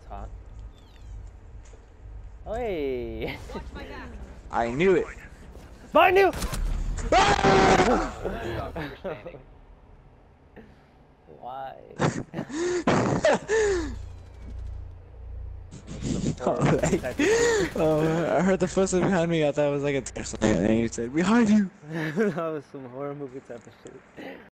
hot. Hey! I knew it. Behind you! Why? I heard the footsteps behind me. I thought it was like a text, and you said behind you. That was some horror movie type of shit.